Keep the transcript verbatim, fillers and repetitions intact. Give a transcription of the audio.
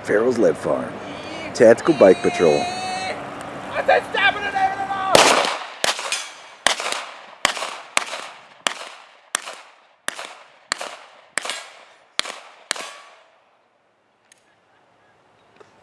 Farrell's Lead Farm. Tactical Bike Patrol. I said stop!